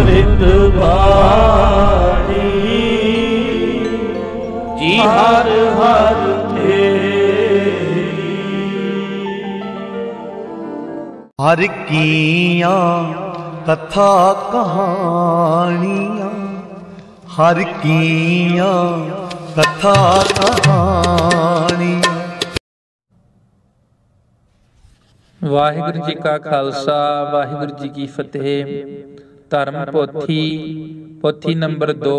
ਅੰਮ੍ਰਿਤ ਬਾਣੀ ਜੀ ਹਰ ਹਰ ਤੇਰੀ। ਹਰ ਕੀਆਂ ਕਥਾ ਕਹਾਣੀਆਂ, ਹਰ ਕੀਆਂ ਕਥਾ ਕਹਾਣੀਆਂ। ਵਾਹਿਗੁਰੂ ਜੀ ਕਾ ਖਾਲਸਾ, ਵਾਹਿਗੁਰੂ ਜੀ ਕੀ ਫਤਿਹ। ਧਰਮ ਪੋਥੀ, ਪੋਥੀ ਨੰਬਰ 2,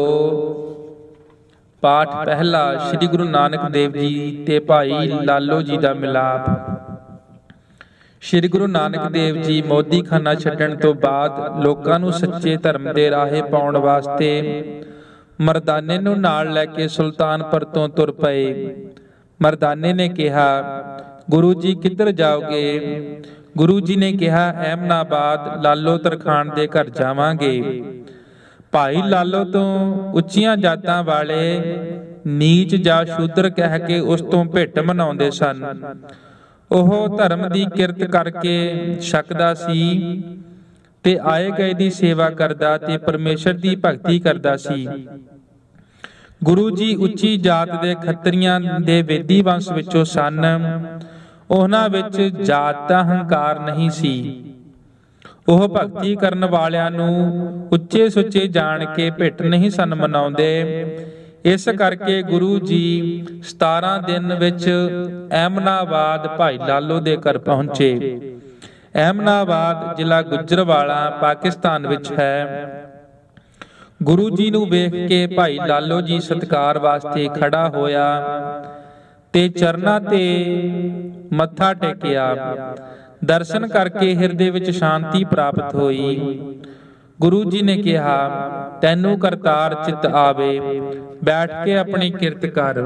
ਪਾਠ ਪਹਿਲਾ। ਸ੍ਰੀ ਗੁਰੂ ਨਾਨਕ ਦੇਵ ਜੀ ਤੇ ਭਾਈ ਲਾਲੋ ਜੀ ਦਾ ਮਿਲਾਪ। ਸ੍ਰੀ ਗੁਰੂ ਨਾਨਕ ਦੇਵ ਜੀ ਮੋਦੀਖਾਨਾ ਛੱਡਣ ਤੋਂ ਬਾਅਦ ਲੋਕਾਂ ਨੂੰ ਸੱਚੇ ਧਰਮ ਦੇ ਰਾਹੇ ਪਾਉਣ ਵਾਸਤੇ ਮਰਦਾਨੇ ਨੂੰ ਨਾਲ ਲੈ ਕੇ ਸੁਲਤਾਨਪੁਰ ਤੋਂ ਤੁਰ ਪਏ। ਮਰਦਾਨੇ ਨੇ ਕਿਹਾ, ਗੁਰੂ ਜੀ ਕਿੱਧਰ ਜਾਓਗੇ? ਗੁਰੂ ਜੀ ਨੇ ਕਿਹਾ, ਅਹਿਮਦਾਬਾਦ ਲਾਲੋ ਤਰਖਾਣ ਦੇ ਘਰ ਜਾਵਾਂਗੇ। ਭਾਈ ਲਾਲੋ ਤੋਂ ਉੱਚੀਆਂ ਜਾਤਾਂ ਵਾਲੇ ਨੀਚ ਜਾਂ ਸ਼ੂਦਰ ਕਹਿ ਕੇ ਉਸ ਤੋਂ ਭਿੱਟ ਮਨਾਉਂਦੇ ਸਨ। ਉਹ ਧਰਮ ਦੀ ਕਿਰਤ ਕਰਕੇ ਛਕਦਾ ਸੀ ਤੇ ਆਏ ਗਏ ਦੀ ਸੇਵਾ ਕਰਦਾ ਤੇ ਪਰਮੇਸ਼ਰ ਦੀ ਭਗਤੀ ਕਰਦਾ ਸੀ। ਗੁਰੂ ਜੀ ਉੱਚੀ ਜਾਤ ਦੇ ਖੱਤਰੀਆਂ ਦੇ ਵੇਦੀ ਵੰਸ਼ ਵਿੱਚੋਂ ਸਨ। ਉਹਨਾਂ ਵਿੱਚ ਜਾਤ ਦਾ ਹੰਕਾਰ ਨਹੀਂ ਸੀ। ਉਹ ਭਗਤੀ ਕਰਨ ਵਾਲਿਆਂ ਨੂੰ ਉੱਚੇ ਸੁੱਚੇ ਜਾਣ ਕੇ ਭਿੱਟ ਨਹੀਂ ਸਨ ਮਨਾਉਂਦੇ। ਇਸ ਕਰਕੇ ਗੁਰੂ ਜੀ 17 ਦਿਨ ਵਿੱਚ ਅਹਿਮਦਾਬਾਦ ਭਾਈ ਲਾਲੋ ਦੇ ਘਰ ਪਹੁੰਚੇ। ਅਹਿਮਦਾਬਾਦ ਜ਼ਿਲ੍ਹਾ ਗੁਜਰਾਂਵਾਲਾ ਪਾਕਿਸਤਾਨ ਵਿੱਚ ਹੈ। ਗੁਰੂ ਜੀ ਨੂੰ ਵੇਖ ਕੇ ਭਾਈ ਲਾਲੋ ਜੀ ਸਤਿਕਾਰ ਵਾਸਤੇ ਖੜਾ ਹੋਇਆ ਤੇ ਚਰਨਾਂ ਤੇ ਮੱਥਾ ਟੇਕਿਆ। ਦਰਸ਼ਨ ਕਰਕੇ ਹਿਰਦੇ ਵਿੱਚ ਸ਼ਾਂਤੀ ਪ੍ਰਾਪਤ ਹੋਈ। ਗੁਰੂ ਜੀ ਨੇ ਕਿਹਾ, ਤੈਨੂੰ ਕਰਤਾਰ ਚਿੱਤ ਆਵੇ, ਬੈਠ ਕੇ ਆਪਣੀ ਕਿਰਤ ਕਰ।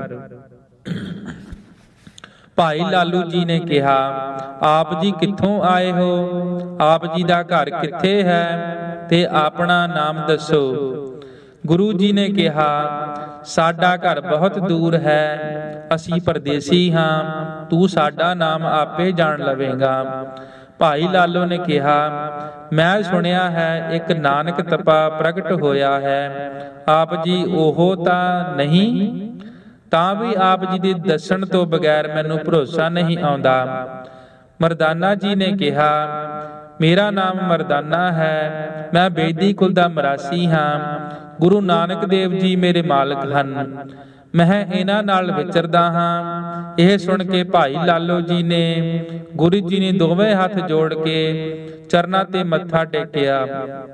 ਭਾਈ ਲਾਲੂ ਜੀ ਨੇ ਕਿਹਾ, ਆਪ ਜੀ ਕਿੱਥੋਂ ਆਏ ਹੋ? ਆਪ ਜੀ ਦਾ ਘਰ ਕਿੱਥੇ ਹੈ ਤੇ ਆਪਣਾ ਨਾਮ ਦੱਸੋ। ਗੁਰੂ ਜੀ ਨੇ ਕਿਹਾ, ਸਾਡਾ ਘਰ ਬਹੁਤ ਦੂਰ ਹੈ, ਅਸੀਂ ਪਰਦੇਸੀ ਹਾਂ, ਤੂੰ ਸਾਡਾ ਨਾਮ ਆਪੇ ਜਾਣ ਲਵੇਂਗਾ। ਭਾਈ ਲਾਲੋ ਨੇ ਕਿਹਾ, ਮੈਂ ਸੁਣਿਆ ਹੈ ਇੱਕ ਨਾਨਕ ਤਪਾ ਪ੍ਰਗਟ ਹੋਇਆ ਹੈ, ਆਪ ਜੀ ਉਹ ਤਾਂ ਨਹੀਂ? ਤਾਂ ਵੀ ਆਪ ਜੀ ਦੇ ਦੱਸਣ ਤੋਂ ਬਗੈਰ ਮੈਨੂੰ ਭਰੋਸਾ ਨਹੀਂ ਆਉਂਦਾ। ਮਰਦਾਨਾ ਜੀ ਨੇ ਕਿਹਾ, ਮੇਰਾ ਨਾਮ ਮਰਦਾਨਾ ਹੈ, ਮੈਂ ਬੇਦੀ ਕੁਲ ਦਾ ਮਰਾਸੀ ਹਾਂ। ਗੁਰੂ ਨਾਨਕ ਦੇਵ ਜੀ ਮੇਰੇ ਮਾਲਕ ਹਨ, ਮੈਂ ਇਹਨਾਂ ਨਾਲ ਵਿਚਰਦਾ ਹਾਂ। ਇਹ ਸੁਣ ਕੇ ਭਾਈ ਲਾਲੋ ਜੀ ਨੇ ਗੁਰੂ ਜੀ ਨੇ ਦੋਵੇਂ ਹੱਥ ਜੋੜ ਕੇ ਚਰਨਾਂ ਤੇ ਮੱਥਾ ਟੇਕਿਆ।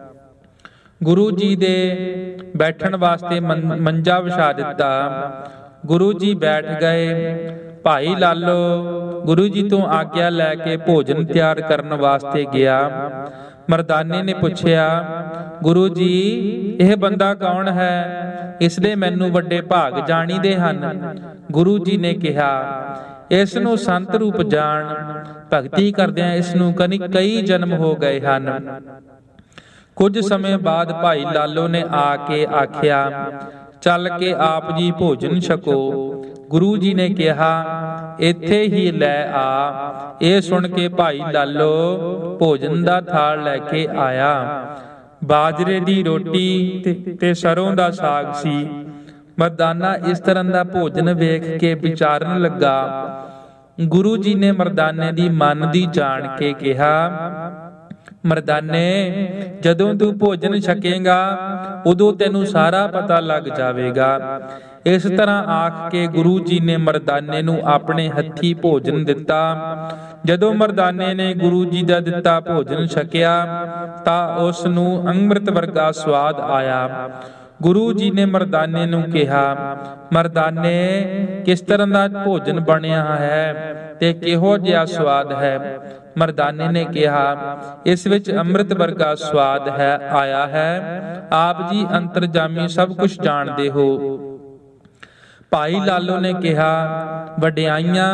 ਗੁਰੂ ਜੀ ਦੇ ਬੈਠਣ ਵਾਸਤੇ ਮੰਜਾ ਵਿਛਾ ਦਿੱਤਾ। ਗੁਰੂ ਜੀ ਬੈਠ ਗਏ। ਭਾਈ ਲਾਲੋ ਗੁਰੂ ਜੀ ਤੋਂ ਆਗਿਆ ਲੈ ਕੇ ਭੋਜਨ ਤਿਆਰ ਕਰਨ ਵਾਸਤੇ ਗਿਆ। ਮਰਦਾਨੇ ਨੇ ਪੁੱਛਿਆ, ਗੁਰੂ ਜੀ ਇਹ ਬੰਦਾ ਕੌਣ ਹੈ? ਇਸ ਦੇ ਮੈਨੂੰ ਵੱਡੇ ਭਾਗ ਜਾਣੀਦੇ ਹਨ। ਗੁਰੂ ਜੀ ਨੇ ਕਿਹਾ, ਇਸ ਨੂੰ ਸੰਤ ਰੂਪ ਜਾਣ, ਭਗਤੀ ਕਰਦਿਆਂ ਇਸ ਨੂੰ ਕਈ ਜਨਮ ਹੋ ਗਏ ਹਨ। ਕੁਝ ਸਮੇਂ ਬਾਅਦ ਭਾਈ ਲਾਲੋ ਨੇ ਆ ਕੇ ਆਖਿਆ, ਚੱਲ ਕੇ ਆਪ ਜੀ ਭੋਜਨ ਛਕੋ। ਗੁਰੂ ਜੀ ਨੇ ਕਿਹਾ, ਇੱਥੇ ਹੀ ਲੈ ਆ। ਇਹ ਸੁਣ ਕੇ ਭਾਈ ਲਾਲੋ ਭੋਜਨ ਦਾ ਥਾਲ ਲੈ ਕੇ ਆਇਆ। ਬਾਜਰੇ ਦੀ ਰੋਟੀ ਤੇ ਸਰੋਂ ਦਾ ਸਾਗ ਸੀ। ਮਰਦਾਨਾ ਇਸ ਤਰ੍ਹਾਂ ਦਾ ਭੋਜਨ ਵੇਖ ਕੇ ਵਿਚਾਰਨ ਲੱਗਾ। ਗੁਰੂ ਜੀ ਨੇ ਮਰਦਾਨੇ ਦੀ ਮਨ ਦੀ ਜਾਣ ਕੇ ਕਿਹਾ, ਮਰਦਾਨੇ ਜਦੋਂ ਤੂੰ ਭੋਜਨ ਛਕੇਗਾ ਉਦੋਂ ਤੈਨੂੰ ਸਾਰਾ ਪਤਾ ਲੱਗ ਜਾਵੇਗਾ। ਇਸ ਤਰ੍ਹਾਂ ਆਖ ਕੇ ਗੁਰੂ ਜੀ ਨੇ ਮਰਦਾਨੇ ਨੂੰ ਆਪਣੇ ਹੱਥੀਂ ਭੋਜਨ ਦਿੱਤਾ। ਜਦੋਂ ਮਰਦਾਨੇ ਨੇ ਗੁਰੂ ਜੀ ਦਾ ਦਿੱਤਾ ਭੋਜਨ ਛਕਿਆ ਤਾਂ ਉਸ ਨੂੰ ਅੰਮ੍ਰਿਤ ਵਰਗਾ ਸਵਾਦ ਆਇਆ। ਗੁਰੂ ਜੀ ਨੇ ਮਰਦਾਨੇ ਨੂੰ ਕਿਹਾ, ਮਰਦਾਨੇ ਕਿਸ ਤਰ੍ਹਾਂ ਦਾ ਭੋਜਨ ਬਣਿਆ ਹੈ ਤੇ ਕਿਹੋ ਜਿਹਾ ਸਵਾਦ ਹੈ? ਮਰਦਾਨੇ ਨੇ ਕਿਹਾ, ਇਸ ਵਿੱਚ ਅੰਮ੍ਰਿਤ ਵਰਗਾ ਸਵਾਦ ਹੈ ਆਇਆ ਹੈ। ਆਪ ਜੀ ਅੰਤਰਜਾਮੀ ਸਭ ਕੁਝ ਜਾਣਦੇ ਹੋ। ਭਾਈ ਲਾਲੋ ਨੇ ਕਿਹਾ, ਵਡਿਆਈਆਂ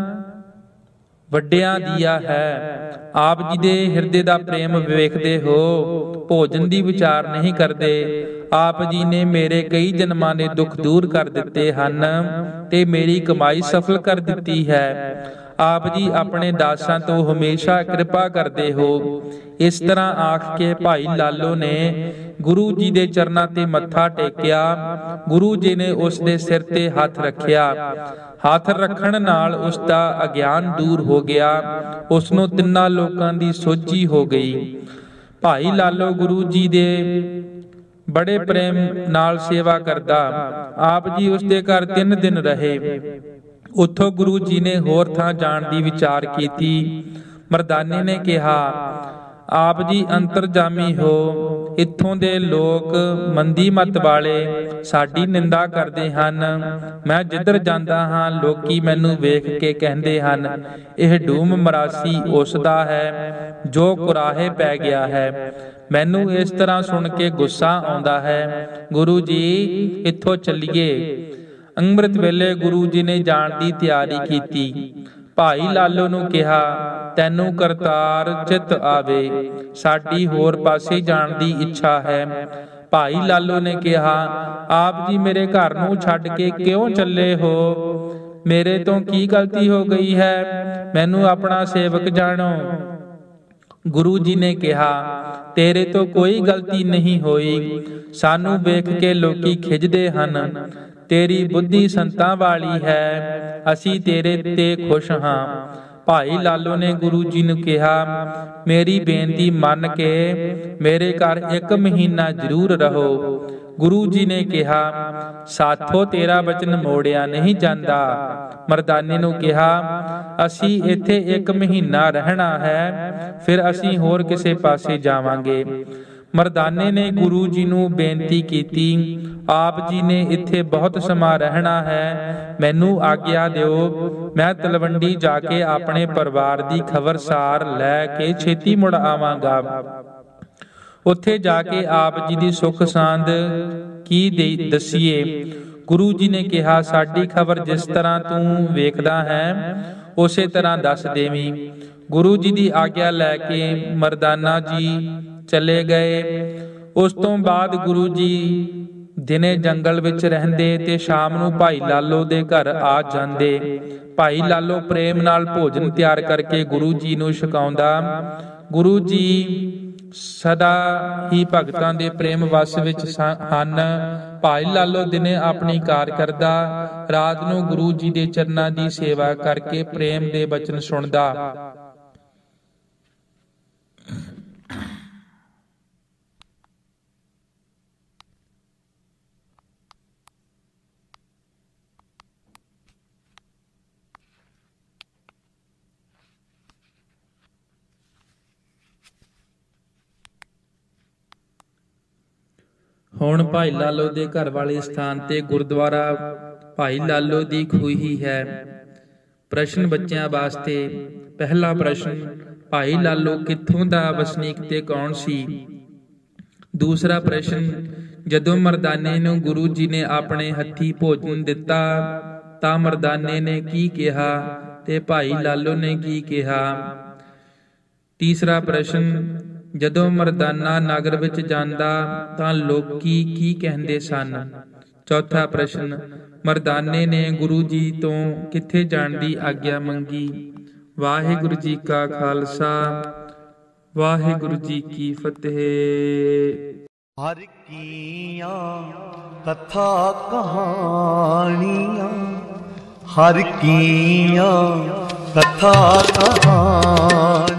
ਵੱਡਿਆਂ ਦੀਆਂ ਹੈ। ਆਪ ਜੀ ਦੇ ਹਿਰਦੇ ਦਾ ਪ੍ਰੇਮ ਵੇਖਦੇ ਹੋ, ਭੋਜਨ ਦੀ ਵਿਚਾਰ ਨਹੀਂ ਕਰਦੇ। ਆਪ ਜੀ ਨੇ ਮੇਰੇ ਕਈ ਜਨਮਾਂ ਦੇ ਦੁੱਖ ਦੂਰ ਕਰ ਦਿੱਤੇ ਹਨ ਤੇ ਮੇਰੀ ਕਮਾਈ ਸਫਲ ਕਰ ਦਿੱਤੀ ਹੈ। ਆਪ ਜੀ ਆਪਣੇ ਦਾਸਾਂ ਤੋਂ ਹਮੇਸ਼ਾ ਕਿਰਪਾ ਕਰਦੇ ਹੋ। ਇਸ ਤਰ੍ਹਾਂ ਆਖ ਕੇ ਭਾਈ ਲਾਲੋ ਨੇ ਗੁਰੂ ਜੀ ਦੇ ਚਰਨਾਂ ਤੇ ਮੱਥਾ ਟੇਕਿਆ। ਗੁਰੂ ਜੀ ਨੇ ਉਸ ਦੇ ਸਿਰ ਤੇ ਹੱਥ ਰੱਖਿਆ। ਹੱਥ ਰੱਖਣ ਨਾਲ ਉਸ ਦਾ ਅਗਿਆਨ ਦੂਰ ਹੋ ਗਿਆ। ਉਸ ਨੂੰ ਤਿੰਨਾਂ ਲੋਕਾਂ ਦੀ ਸੋਝੀ ਹੋ ਗਈ। ਭਾਈ ਲਾਲੋ ਗੁਰੂ ਜੀ ਦੇ ਬੜੇ ਪ੍ਰੇਮ ਨਾਲ ਸੇਵਾ ਕਰਦਾ। ਆਪ ਜੀ ਉਸ ਦੇ ਘਰ 3 ਦਿਨ ਰਹੇ। ਉੱਥੋਂ ਗੁਰੂ ਜੀ ਨੇ ਹੋਰ ਥਾਂ ਜਾਣ ਦੀ ਵਿਚਾਰ ਕੀਤੀ। ਮਰਦਾਨੇ ਨੇ ਕਿਹਾ, ਆਪ ਜੀ ਅੰਤਰਜਾਮੀ ਹੋ, ਇੱਥੋਂ ਦੇ ਲੋਕ ਮੰਦੀ ਮਤ ਵਾਲੇ ਸਾਡੀ ਨਿੰਦਾ ਕਰਦੇ ਹਨ। ਮੈਂ ਜਿੱਧਰ ਜਾਂਦਾ ਹਾਂ ਲੋਕੀ ਮੈਨੂੰ ਵੇਖ ਕੇ ਕਹਿੰਦੇ ਹਨ, ਇਹ ਡੂਮ ਮਰਾਸੀ ਉਸ ਦਾ ਹੈ ਜੋ ਕੁਰਾਹੇ ਪੈ ਗਿਆ ਹੈ। ਮੈਨੂੰ ਇਸ ਤਰ੍ਹਾਂ ਸੁਣ ਕੇ ਗੁੱਸਾ ਆਉਂਦਾ ਹੈ। ਗੁਰੂ ਜੀ ਇੱਥੋਂ ਚੱਲੀਏ। ਅੰਮ੍ਰਿਤ ਵੇਲੇ ਗੁਰੂ ਜੀ ਨੇ ਜਾਣ ਦੀ ਤਿਆਰੀ ਕੀਤੀ। ਭਾਈ ਲਾਲੋ ਨੂੰ ਕਿਹਾ, ਤੈਨੂੰ ਕਰਤਾਰ ਚਿੱਤ ਆਵੇ, ਸਾਡੀ ਹੋਰ ਪਾਸੇ ਜਾਣ ਦੀ ਇੱਛਾ ਹੈ। ਭਾਈ ਲਾਲੋ ਨੇ ਕਿਹਾ, ਆਪ ਜੀ ਮੇਰੇ ਘਰ ਨੂੰ ਛੱਡ ਕੇ ਕਿਉਂ ਚੱਲੇ ਹੋ? ਮੇਰੇ ਤੋਂ ਕੀ ਗਲਤੀ ਹੋ ਗਈ ਹੈ? ਮੈਨੂੰ ਆਪਣਾ ਸੇਵਕ ਜਾਣੋ। ਗੁਰੂ ਜੀ ਨੇ ਕਿਹਾ, ਤੇਰੇ ਤੋਂ ਕੋਈ ਗਲਤੀ ਨਹੀਂ ਹੋਈ। ਸਾਨੂੰ ਵੇਖ ਕੇ ਲੋਕੀ ਖਿੱਚਦੇ ਹਨ। ਤੇਰੀ ਬੁੱਧੀ ਸੰਤਾਂ ਵਾਲੀ ਹੈ। ਅਸੀਂ ਤੇਰੇ ਤੇ ਖੁਸ਼ ਹਾਂ। ਭਾਈ ਲਾਲੋ ਨੇ ਗੁਰੂ ਜੀ ਨੂੰ ਕਿਹਾ, ਮੇਰੀ ਬੇਨਤੀ ਮੰਨ ਕੇ ਮੇਰੇ ਘਰ 1 ਮਹੀਨਾ ਜ਼ਰੂਰ ਰਹੋ। ਗੁਰੂ ਜੀ ਨੇ ਕਿਹਾ, ਸਾਥੋਂ ਤੇਰਾ ਬਚਨ ਮੋੜਿਆ ਨਹੀਂ ਜਾਂਦਾ। ਮਰਦਾਨੇ ਨੂੰ ਕਿਹਾ, ਅਸੀਂ ਇੱਥੇ 1 ਮਹੀਨਾ ਰਹਿਣਾ ਹੈ, ਫਿਰ ਅਸੀਂ ਹੋਰ ਕਿਸੇ ਪਾਸੇ ਜਾਵਾਂਗੇ। ਮਰਦਾਨੇ ਨੇ ਗੁਰੂ ਜੀ ਨੂੰ ਬੇਨਤੀ ਕੀਤੀ, ਆਪ ਜੀ ਨੇ ਇੱਥੇ ਬਹੁਤ ਸਮਾਂ ਰਹਿਣਾ ਹੈ, ਮੈਨੂੰ ਆਗਿਆ ਦਿਓ। ਮੈਂ ਤਲਵੰਡੀ ਜਾ ਕੇ ਆਪਣੇ ਪਰਿਵਾਰ ਦੀ ਖਬਰਸਾਰ ਲੈ ਕੇ ਛੇਤੀ ਮੁੜ ਆਵਾਂਗਾ। ਉੱਥੇ ਜਾ ਕੇ ਆਪ ਜੀ ਦੀ ਸੁੱਖ ਸਾਂਦ ਕੀ ਦੱਸੀਏ। ਗੁਰੂ ਜੀ ਨੇ ਕਿਹਾ, ਸਾਡੀ ਖਬਰ ਜਿਸ ਤਰ੍ਹਾਂ ਤੂੰ ਵੇਖਦਾ ਹੈ ਉਸੇ ਤਰ੍ਹਾਂ ਦੱਸ ਦੇਵੀਂ। ਗੁਰੂ ਜੀ ਦੀ ਆਗਿਆ ਲੈ ਕੇ ਮਰਦਾਨਾ ਜੀ ਚਲੇ ਗਏ। ਉਸ ਤੋਂ ਬਾਅਦ ਗੁਰੂ ਜੀ ਦਿਨੇ ਜੰਗਲ ਵਿੱਚ ਰਹਿੰਦੇ ਤੇ ਸ਼ਾਮ ਨੂੰ ਭਾਈ ਲਾਲੋ ਦੇ ਘਰ ਆ ਜਾਂਦੇ। ਭਾਈ ਲਾਲੋ ਪ੍ਰੇਮ ਨਾਲ ਭੋਜਨ ਤਿਆਰ ਕਰਕੇ ਗੁਰੂ ਜੀ ਨੂੰ ਛਕਾਉਂਦਾ। ਗੁਰੂ ਜੀ ਸਦਾ ਹੀ ਭਗਤਾਂ ਦੇ ਪ੍ਰੇਮ ਵਸ ਵਿੱਚ ਹਨ। ਭਾਈ ਲਾਲੋ ਦਿਨੇ ਆਪਣੀ ਕਾਰ ਕਰਦਾ, ਰਾਤ ਨੂੰ ਗੁਰੂ ਜੀ ਦੇ ਚਰਨਾਂ ਦੀ ਸੇਵਾ ਕਰਕੇ ਪ੍ਰੇਮ ਦੇ ਬਚਨ ਸੁਣਦਾ। ਹੁਣ ਭਾਈ ਲਾਲੋ ਦੇ ਘਰ ਵਾਲੇ ਸਥਾਨ ਤੇ ਗੁਰਦੁਆਰਾ ਭਾਈ ਲਾਲੋ ਦੀ ਖੂਹੀ ਹੈ। ਪ੍ਰਸ਼ਨ ਬੱਚਿਆਂ ਵਾਸਤੇ। ਪਹਿਲਾ ਪ੍ਰਸ਼ਨ, ਭਾਈ ਲਾਲੋ ਕਿੱਥੋਂ ਦਾ ਵਸਨੀਕ ਤੇ ਕੌਣ ਸੀ? ਦੂਸਰਾ ਪ੍ਰਸ਼ਨ, ਜਦੋਂ ਮਰਦਾਨੇ ਨੂੰ ਗੁਰੂ ਜੀ ਨੇ ਆਪਣੇ ਹੱਥੀਂ ਭੋਜਨ ਦਿੱਤਾ ਤਾਂ ਮਰਦਾਨੇ ਨੇ ਕੀ ਕਿਹਾ ਤੇ ਭਾਈ ਲਾਲੋ ਨੇ ਕੀ ਕਿਹਾ? ਤੀਸਰਾ ਪ੍ਰਸ਼ਨ, ਜਦੋਂ ਮਰਦਾਨਾ ਨਗਰ ਵਿੱਚ ਜਾਂਦਾ ਤਾਂ ਲੋਕੀ ਕੀ ਕਹਿੰਦੇ ਸਨ? ਚੌਥਾ ਪ੍ਰਸ਼ਨ, ਮਰਦਾਨੇ ਨੇ ਗੁਰੂ ਜੀ ਤੋਂ ਕਿੱਥੇ ਜਾਣ ਦੀ ਆਗਿਆ ਮੰਗੀ? ਵਾਹਿਗੁਰੂ ਜੀ ਕਾ ਖਾਲਸਾ, ਵਾਹਿਗੁਰੂ ਜੀ ਕੀ ਫਤਿਹ। ਹਰ ਕੀਆਂ ਕਥਾ ਕਹਾਣੀਆਂ, ਹਰ ਕੀਆਂ ਕਥਾ ਕਹਾਣੀਆਂ।